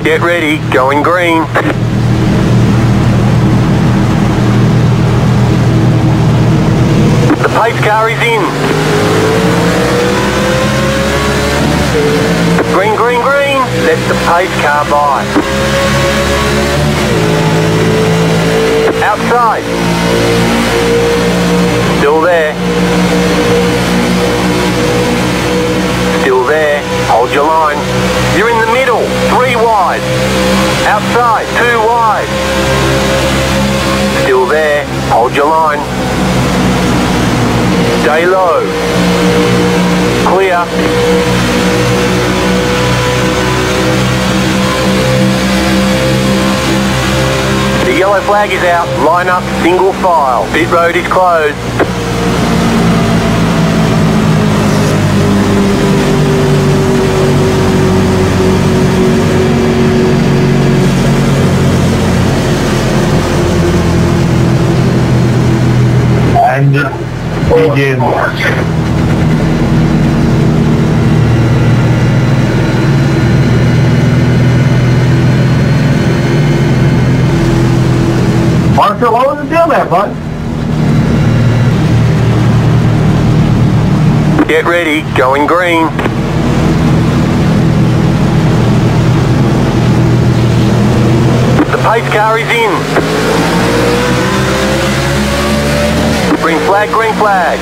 Get ready, going green. The pace car is in. Green, green, green. Let the pace car by. Outside. Still there. Still there. Hold your line. You're in the middle. 3 wide. Outside. 2 wide. Still there. Hold your line. Stay low. Clear. The yellow flag is out. Line up, single file. Pit road is closed. And it begins. Marshall, what was the deal there, bud? Get ready, going green. The pace car is in. Green flag, green flag.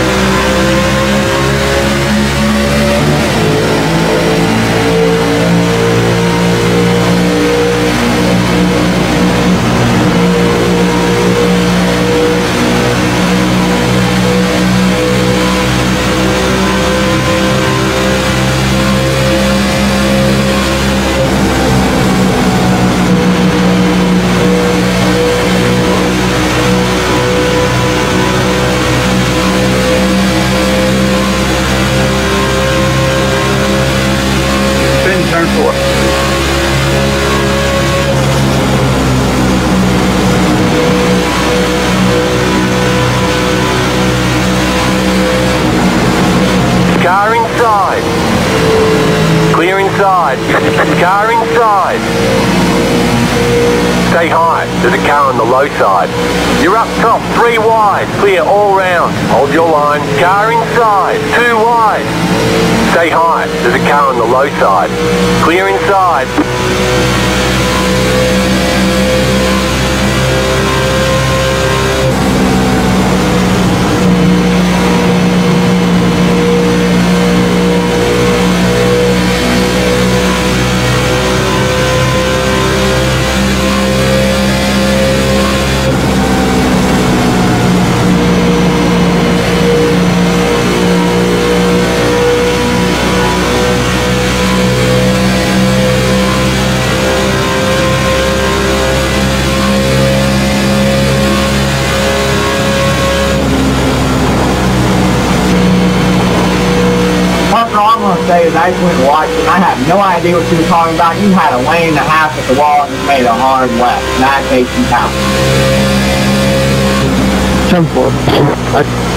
Turn 4. Car inside. Clear inside. Car inside. Stay high. There's a car on the low side. You're up top. 3 wide. Clear all round. Hold your line. Car inside. 2 wide. Stay high. There's a car on the low side. Clear inside. Is I just went and watched it, and I had no idea what you were talking about. You had a lane and a half at the wall and you made a hard left. And that makes you count. Turn 4.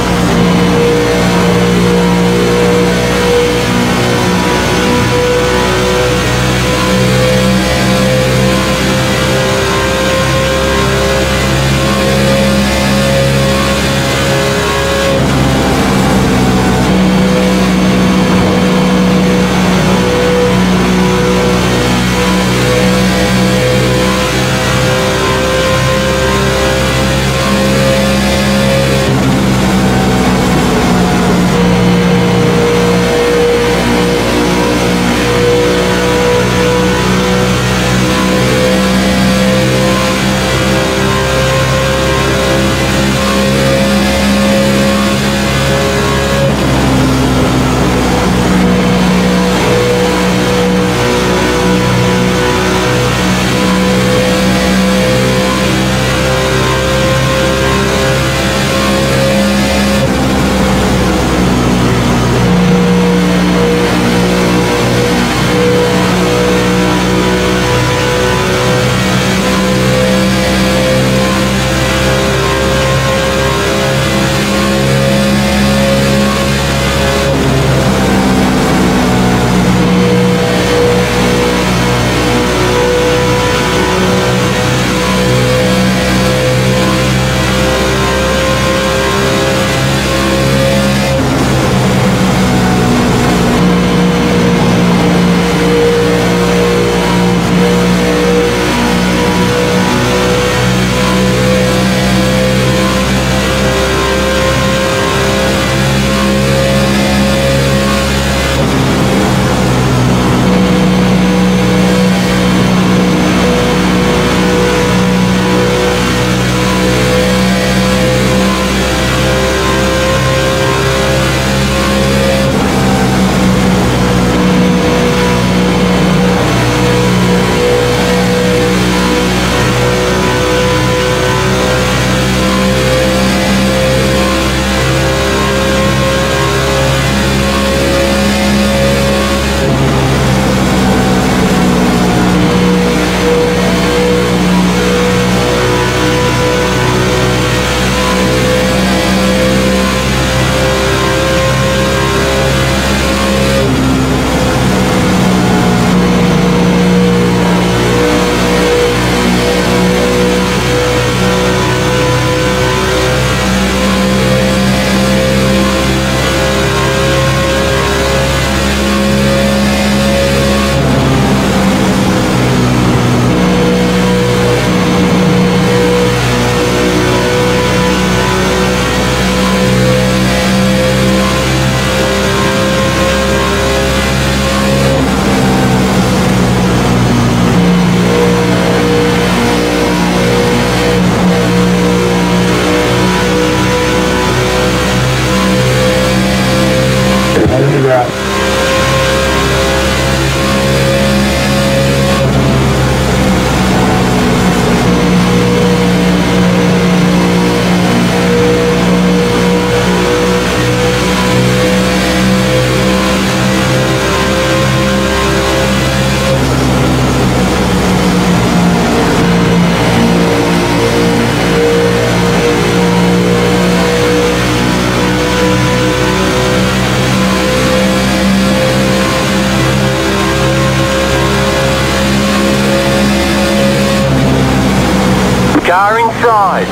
Car inside.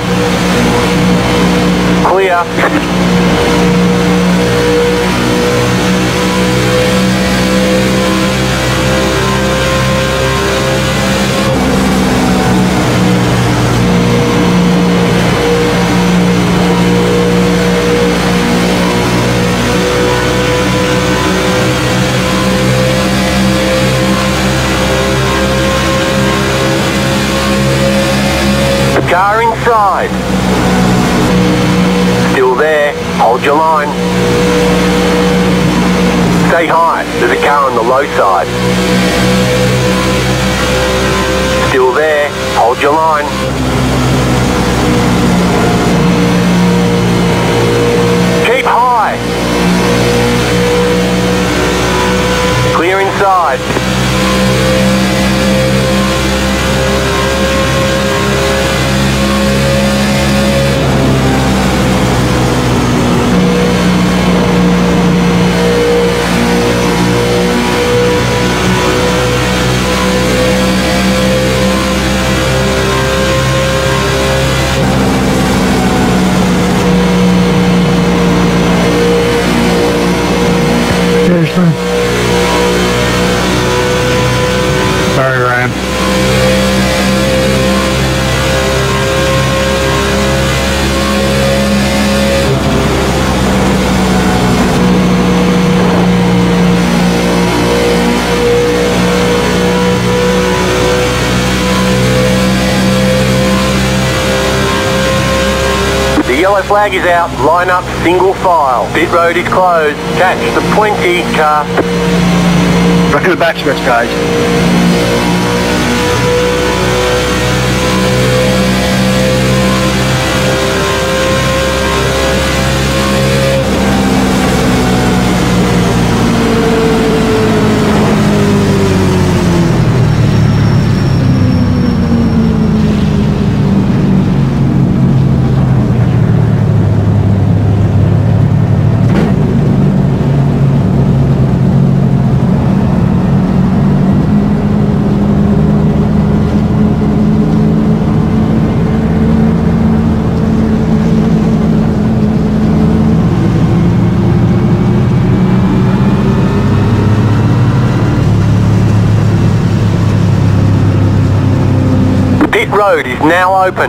Clear. Car inside. Still there. Hold your line. Stay high. There's a car on the low side. Still there. Hold your line. Keep high. Clear inside. Sorry, Ryan. The yellow flag is out. Line up single file. Pit road is closed. Catch the pointy car. Back in the back stretch, guys. Pit road is now open.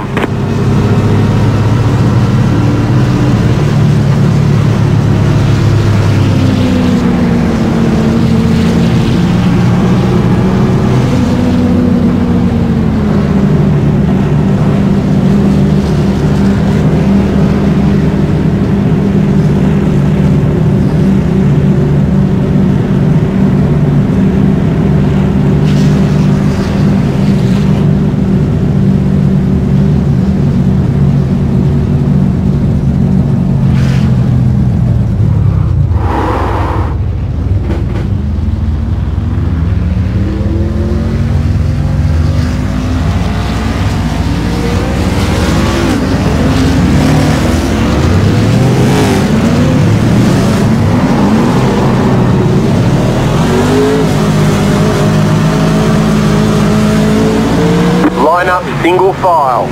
Line up single file.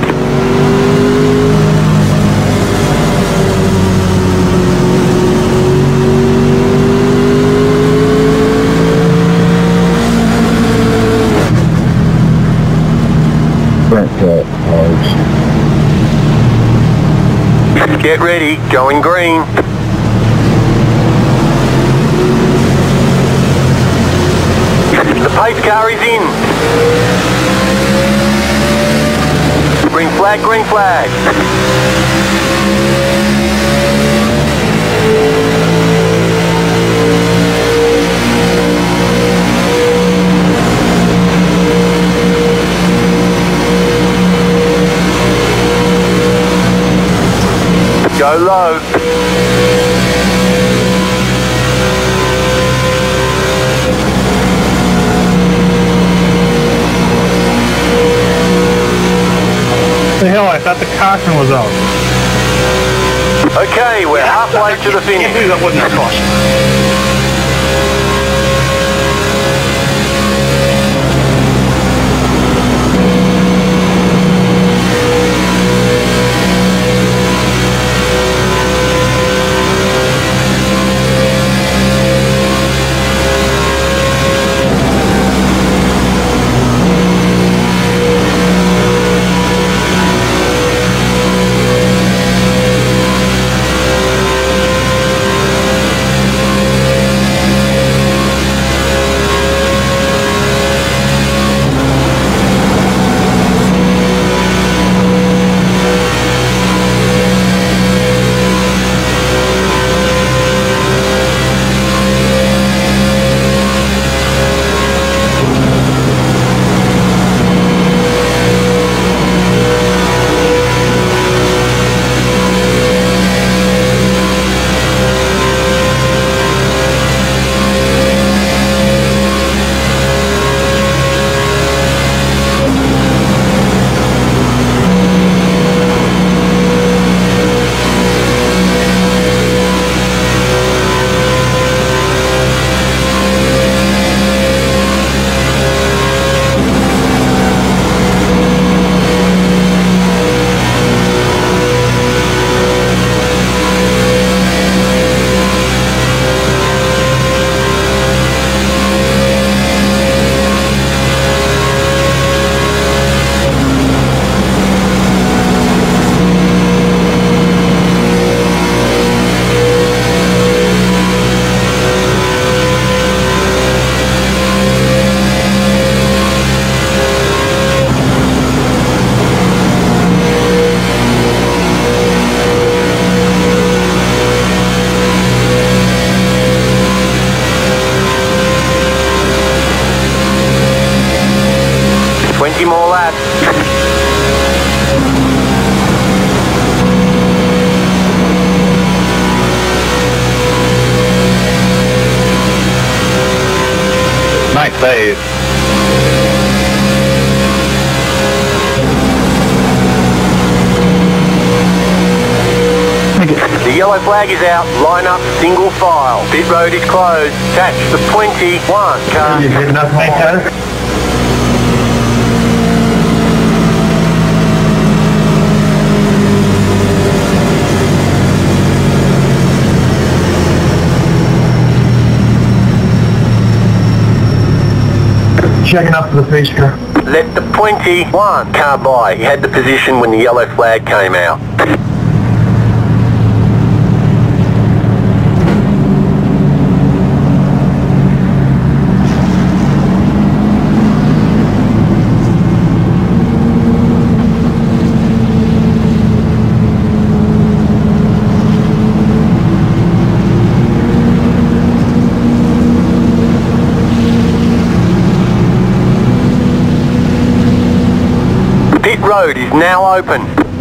Get ready, going green. The pace car is in. Green flag, green flag. Go low. The hell, I thought the caution was out. Okay, we're halfway to the finish. Can't believe that wasn't a caution. yellow flag is out. Line up single file. Pit road is closed. Catch the 21 car. You good enough, mate, Tyler? Checking up for the pace car. Let the 21 car by. He had the position when the yellow flag came out. Pit road is now open.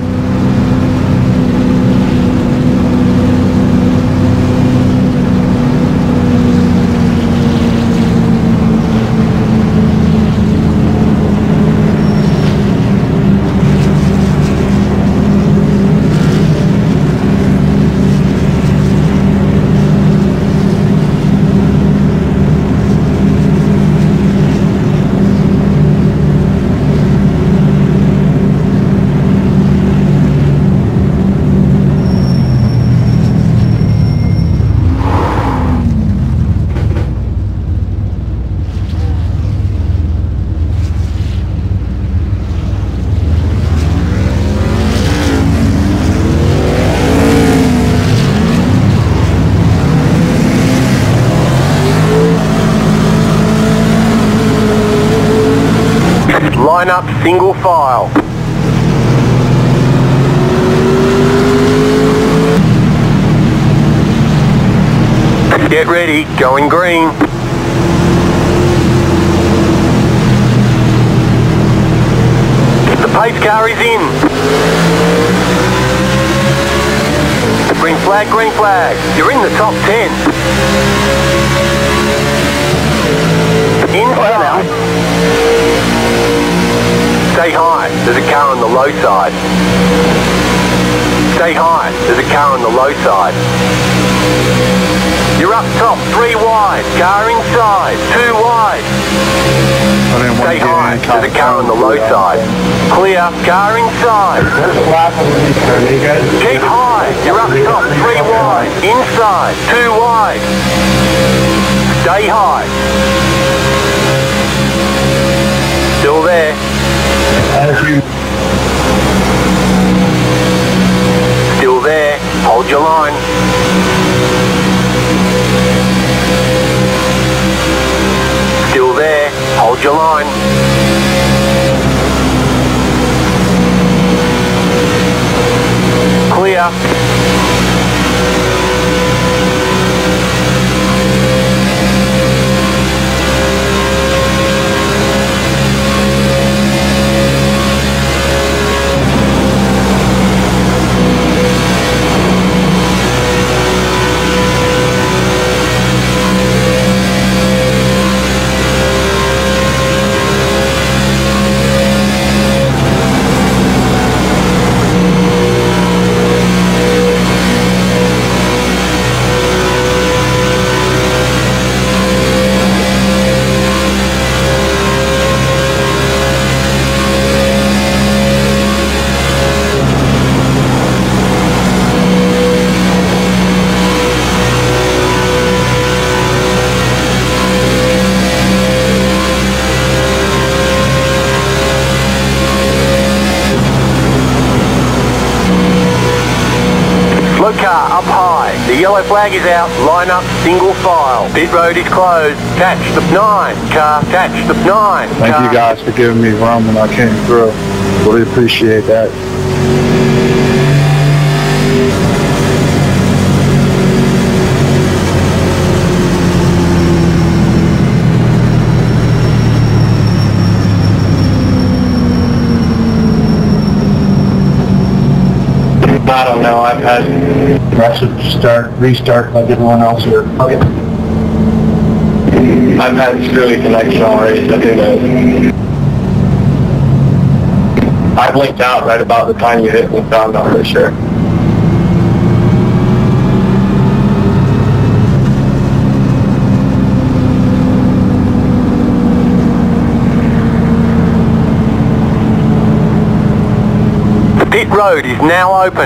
Line up single file. Get ready, going green. The pace car is in. Green flag, green flag. You're in the top 10. Inside. Stay high, there's a car on the low side. Stay high, there's a car on the low side. You're up top, 3 wide, car inside, 2 wide. Stay high, there's a car on the low side. Clear, car inside. Keep high, you're up top, 3 wide, inside, 2 wide. Stay high. Still there. Still there. Hold your line. Still there. Hold your line. Clear. Slow car up high. The yellow flag is out. Line up single file. Pit road is closed. Catch the 9 car. Catch the 9 car. Thank you guys for giving me room when I came through. Really appreciate that. I don't know, I've had... I should restart like everyone else here. Okay. I've had screwy connection already, so who knows. I blinked out right about the time you hit me, so I'm not really sure. Pit road is now open.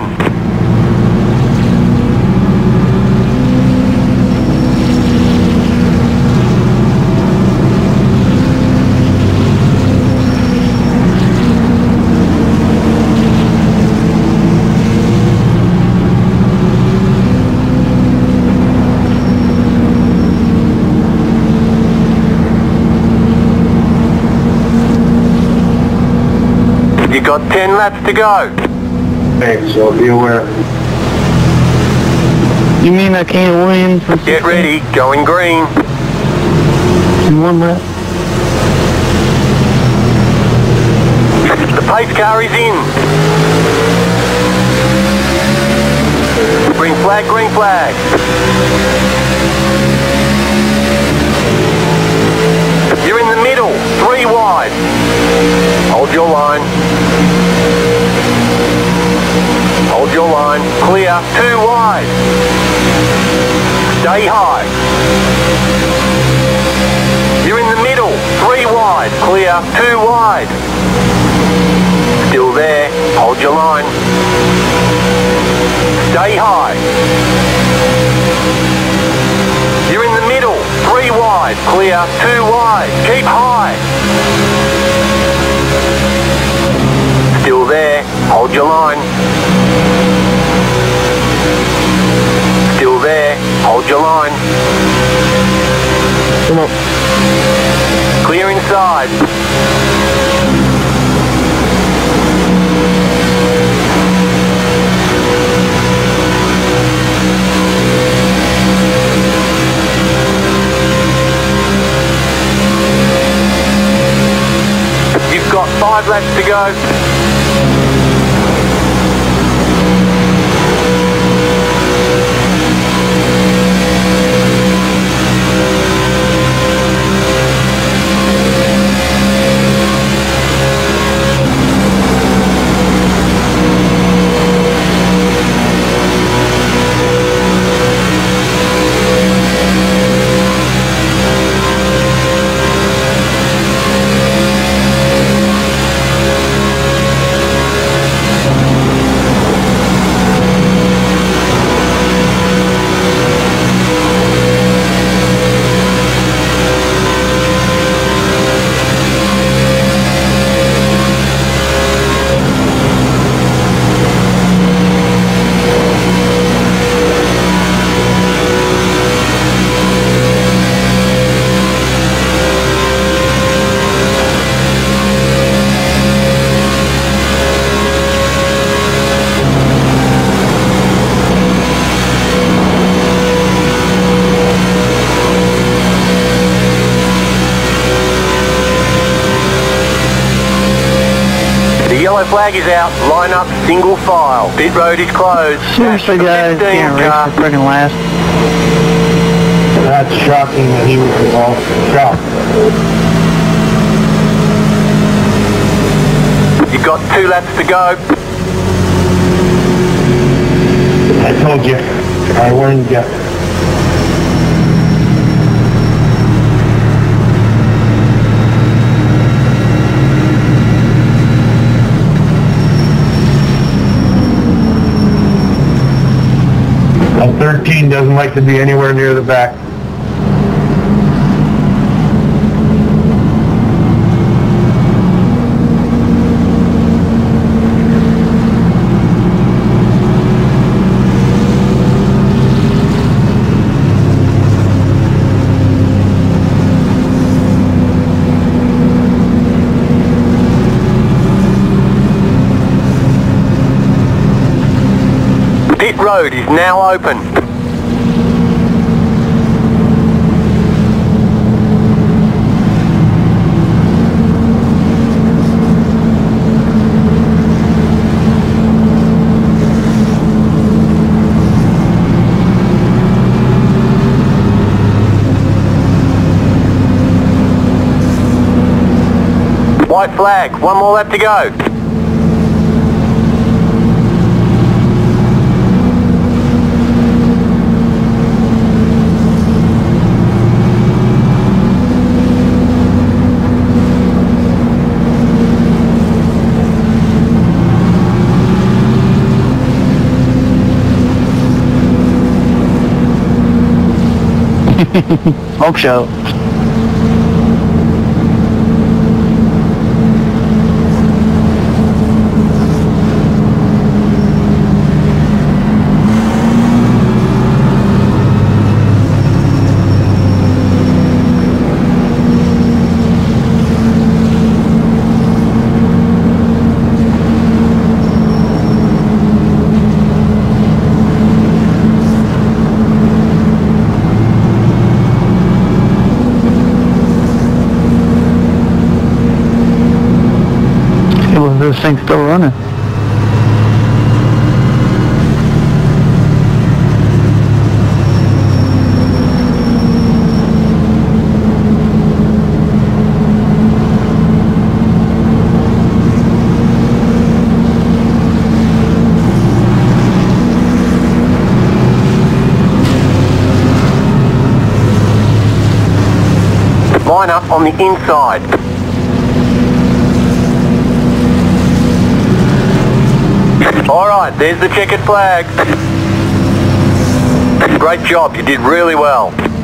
You got 10 laps to go. Thanks, so be aware. You mean I can't win for Get ready, going green. in one lap? The pace car is in. Green flag, green flag. You're in the middle, 3 wide. Hold your line. Hold your line. Clear, 2 wide. Stay high. You're in the middle, 3 wide. Clear, 2 wide. Still there. Hold your line. Stay high. You're in the middle, 3 wide. Clear, 2 wide. Keep high. Still there. Hold your line. Still there. Hold your line. Come on. Clear inside. You've got 5 laps to go. Yellow flag is out, line up single file. Pit road is closed. Seriously, guys, can't race for freaking last. That's shocking that he was involved. Shocked. You've got 2 laps to go. I told you. I warned you. A 13 doesn't like to be anywhere near the back. Pit road is now open. White flag, 1 more lap to go. Smoke show. This thing's still running. Line up on the inside. Alright, there's the checkered flag. Great job, you did really well.